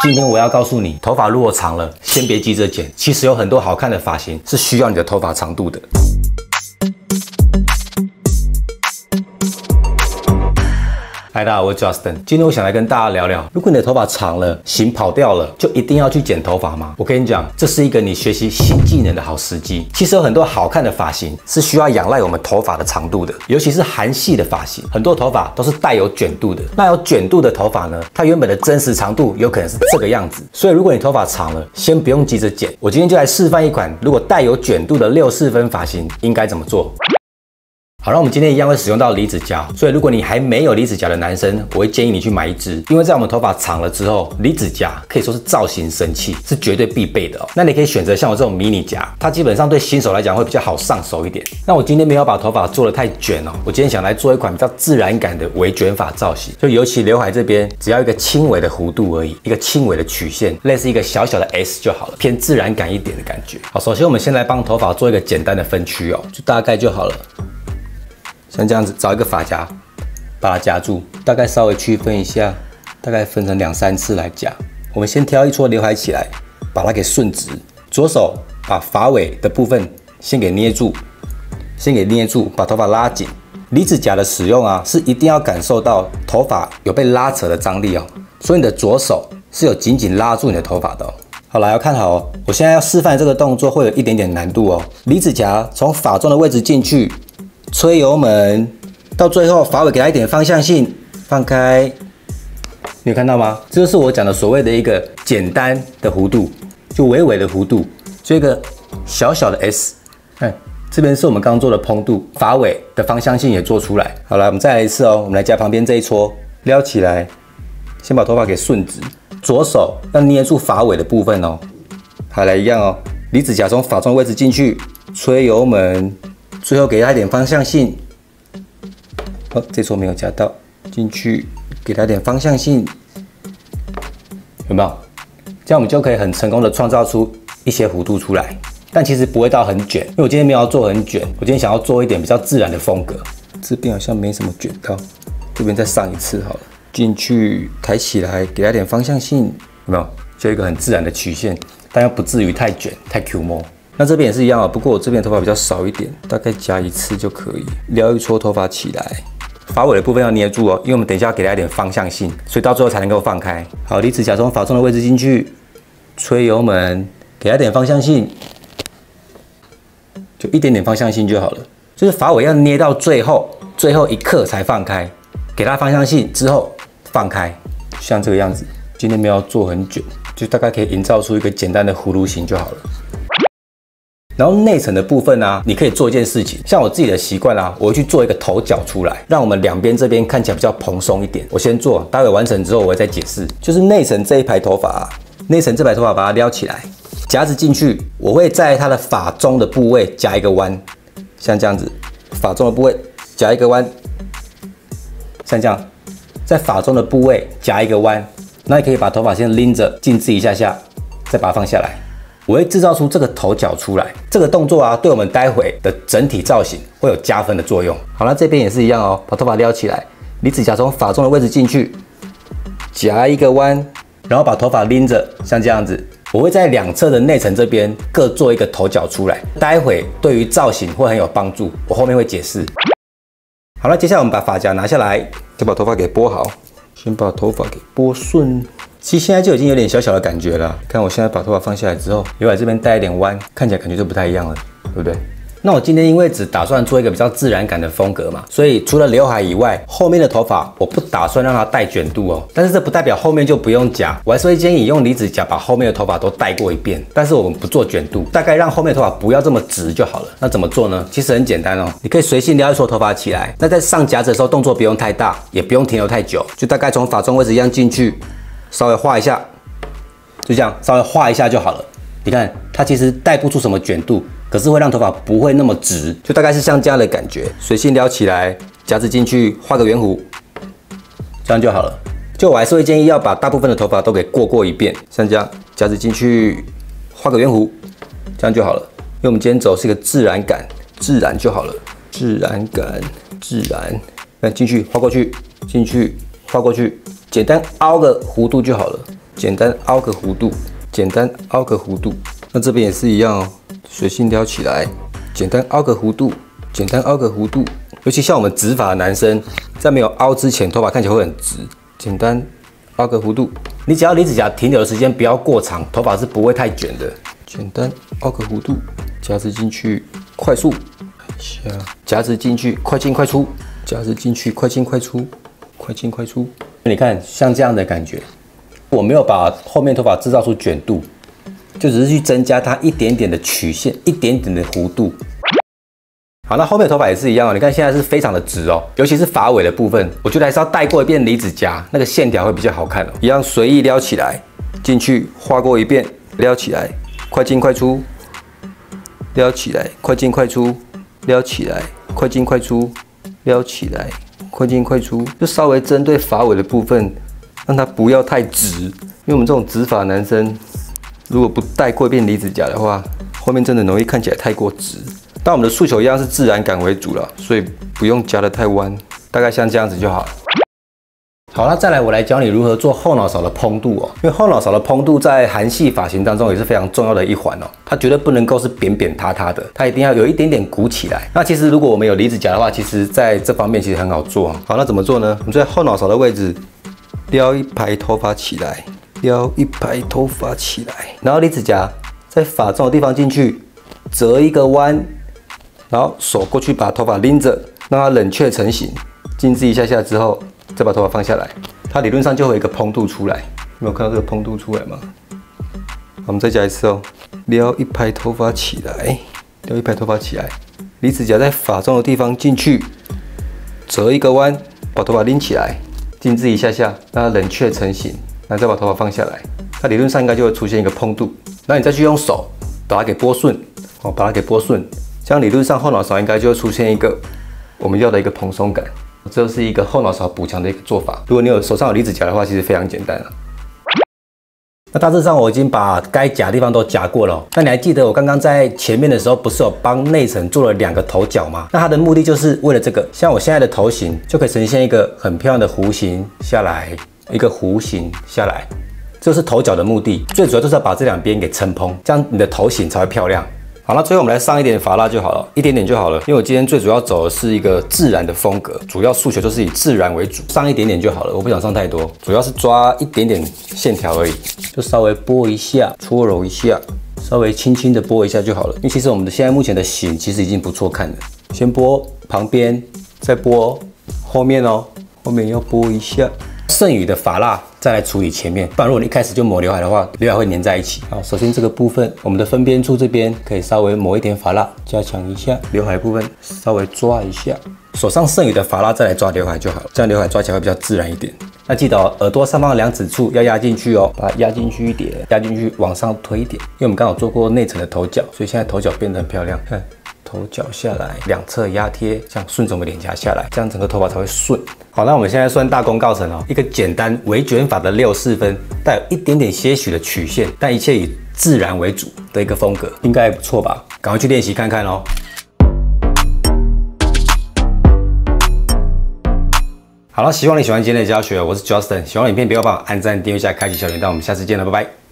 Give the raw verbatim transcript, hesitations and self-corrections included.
今天我要告诉你，头发如果长了，先别急着剪。其实有很多好看的发型是需要你的头发长度的。嗨，大家好，我是 Justin。今天我想来跟大家聊聊，如果你的头发长了，型跑掉了，就一定要去剪头发吗？我跟你讲，这是一个你学习新技能的好时机。其实有很多好看的发型是需要仰赖我们头发的长度的，尤其是韩系的发型，很多头发都是带有卷度的。那有卷度的头发呢，它原本的真实长度有可能是这个样子。所以如果你头发长了，先不用急着剪。我今天就来示范一款如果带有卷度的六四分发型应该怎么做。好，那我们今天一样会使用到离子夹，所以如果你还没有离子夹的男生，我会建议你去买一支，因为在我们头发长了之后，离子夹可以说是造型神器，是绝对必备的哦。那你可以选择像我这种迷你夹，它基本上对新手来讲会比较好上手一点。那我今天没有把头发做得太卷哦，我今天想来做一款比较自然感的微卷发造型，就尤其刘海这边，只要一个轻微的弧度而已，一个轻微的曲线，类似一个小小的 S 就好了，偏自然感一点的感觉。好，首先我们先来帮头发做一个简单的分区哦，就大概就好了。像这样子，找一个发夹，把它夹住，大概稍微区分一下，大概分成两三次来夹。我们先挑一撮刘海起来，把它给顺直。左手把发尾的部分先给捏住，先给捏住，把头发拉紧。离子夹的使用啊，是一定要感受到头发有被拉扯的张力哦，所以你的左手是有紧紧拉住你的头发的哦。好了，要看好哦，我现在要示范这个动作会有一点点难度哦。离子夹从发中的位置进去。吹油门，到最后发尾给它一点方向性，放开。你有看到吗？这就是我讲的所谓的一个简单的弧度，就微微的弧度，就一个小小的 S。看这边是我们刚刚做的蓬度，发尾的方向性也做出来。好了，我们再来一次哦。我们来夹旁边这一撮，撩起来，先把头发给顺直，左手要捏住发尾的部分哦。好，来一样哦。离子夹从发中的位置进去，吹油门。最后给它一点方向性，哦，这撮没有夹到，进去给它点方向性，有没有？这样我们就可以很成功的创造出一些弧度出来，但其实不会到很卷，因为我今天没有要做很卷，我今天想要做一点比较自然的风格。这边好像没什么卷到，这边再上一次好了，进去抬起来，给它点方向性，有没有？就一个很自然的曲线，但又不至于太卷、太 Q 毛。那这边也是一样啊，不过我这边的头发比较少一点，大概夹一次就可以。撩一撮头发起来，发尾的部分要捏住哦，因为我们等一下要给它一点方向性，所以到最后才能够放开。好，离子夹从发中的位置进去，吹油门，给它点方向性，就一点点方向性就好了。就是发尾要捏到最后，最后一刻才放开，给它方向性之后放开，像这个样子。今天没有做很卷，就大概可以营造出一个简单的葫芦形就好了。然后内层的部分啊，你可以做一件事情，像我自己的习惯啊，我会去做一个头角出来，让我们两边这边看起来比较蓬松一点。我先做，待会完成之后我会再解释。就是内层这一排头发啊，内层这排头发把它撩起来，夹子进去，我会在它的发中的部位夹一个弯，像这样子，发中的部位夹一个弯，像这样，在发中的部位夹一个弯，那你可以把头发先拎着静置一下下，再把它放下来。我会制造出这个头角出来，这个动作啊，对我们待会的整体造型会有加分的作用。好了，这边也是一样哦，把头发撩起来，离子夹从发中的位置进去，夹一个弯，然后把头发拎着，像这样子。我会在两侧的内层这边各做一个头角出来，待会对于造型会很有帮助，我后面会解释。好了，接下来我们把发夹拿下来，就把头发给拨好，先把头发给拨顺。其实现在就已经有点小小的感觉了。看我现在把头发放下来之后，刘海这边带一点弯，看起来感觉就不太一样了，对不对？那我今天因为只打算做一个比较自然感的风格嘛，所以除了刘海以外，后面的头发我不打算让它带卷度哦。但是这不代表后面就不用夹，我还是会建议用离子夹把后面的头发都带过一遍。但是我们不做卷度，大概让后面的头发不要这么直就好了。那怎么做呢？其实很简单哦，你可以随性撩一撮头发起来，那在上夹子的时候动作不用太大，也不用停留太久，就大概从发中位置一样进去。稍微画一下，就这样，稍微画一下就好了。你看，它其实带不出什么卷度，可是会让头发不会那么直，就大概是像这样的感觉。随性撩起来，夹子进去，画个圆弧，这样就好了。就我还是会建议要把大部分的头发都给过过一遍，像这样，夹子进去，画个圆弧，这样就好了。因为我们今天走是一个自然感，自然就好了，自然感，自然。来进去，画过去，进去，画过去。简单凹个弧度就好了， 简单凹个弧度，简单凹个弧度。那这边也是一样哦，随性撩起来，简单凹个弧度，简单凹个弧度。尤其像我们直发的男生，在没有凹之前，头发看起来会很直。简单凹个弧度，你只要离指甲停留的时间不要过长，头发是不会太卷的。简单凹个弧度，夹子进去，快速下，夹子进去，快进快出，夹子进去，快进快出，快进快出。你看，像这样的感觉，我没有把后面头发制造出卷度，就只是去增加它一点点的曲线，一点点的弧度。好，那后面的头发也是一样哦。你看现在是非常的直哦，尤其是发尾的部分，我觉得还是要带过一遍离子夹，那个线条会比较好看哦。一样随意撩起来，进去画过一遍，撩起来，快进快出，撩起来，快进快出，撩起来，快进快出，撩起来，快进快出，就稍微针对发尾的部分，让它不要太直，因为我们这种直发男生，如果不带过一遍离子夹的话，后面真的容易看起来太过直。但我们的诉求一样是自然感为主了，所以不用夹得太弯，大概像这样子就好。好，那再来我来教你如何做后脑勺的蓬度哦，因为后脑勺的蓬度在韩系发型当中也是非常重要的一环哦，它绝对不能够是扁扁塌塌的，它一定要有一点点鼓起来。那其实如果我们有离子夹的话，其实在这方面其实很好做哦。好，那怎么做呢？我们在后脑勺的位置撩一排头发起来，撩一排头发起来，然后离子夹在发中的地方进去，折一个弯。然后手过去把头发拎着，让它冷却成型，静置一下下之后，再把头发放下来，它理论上就会有一个蓬度出来。有没有看到这个蓬度出来吗？我们再加一次哦，撩一排头发起来，撩一排头发起来，离子夹在发中的地方进去，折一个弯，把头发拎起来，静置一下下，让它冷却成型，然后再把头发放下来，它理论上应该就会出现一个蓬度。那你再去用手把它给拨顺，哦，把它给拨顺。这样理论上后脑勺应该就会出现一个我们要的一个蓬松感，这是一个后脑勺补强的一个做法。如果你有手上有离子夹的话，其实非常简单了。那大致上我已经把该夹的地方都夹过了哦。那你还记得我刚刚在前面的时候，不是有帮内层做了两个头角吗？那它的目的就是为了这个，像我现在的头型就可以呈现一个很漂亮的弧形下来，一个弧形下来，这是头角的目的。最主要就是要把这两边给撑蓬，这样你的头型才会漂亮。好，那最后我们来上一点发蜡就好了，一点点就好了。因为我今天最主要走的是一个自然的风格，主要诉求就是以自然为主，上一点点就好了，我不想上太多，主要是抓一点点线条而已，就稍微拨一下，搓揉一下，稍微轻轻的拨一下就好了。因为其实我们的现在目前的型其实已经不错看了，先拨旁边，再拨后面哦，后面要拨一下。剩余的发蜡再来处理前面，不然如果你一开始就抹刘海的话，刘海会粘在一起。好，首先这个部分，我们的分边处这边可以稍微抹一点发蜡，加强一下。刘海部分稍微抓一下，手上剩余的发蜡再来抓刘海就好了，这样刘海抓起来会比较自然一点。那记得哦，耳朵上方的两指处要压进去哦，把它压进去一点，压进去往上推一点。因为我们刚好做过内层的头角，所以现在头角变得很漂亮。看。头角下来，两侧压贴，这样顺着我们脸颊下来，这样整个头发才会顺。好，那我们现在算大功告成哦，一个简单微卷发的六四分，带有一点点些许的曲线，但一切以自然为主的一个风格，应该还不错吧？赶快去练习看看哦。好了，希望你喜欢今天的教学，我是 Justin， 喜欢影片别忘了按赞、订阅一下、开启小铃铛，我们下次见了，拜拜。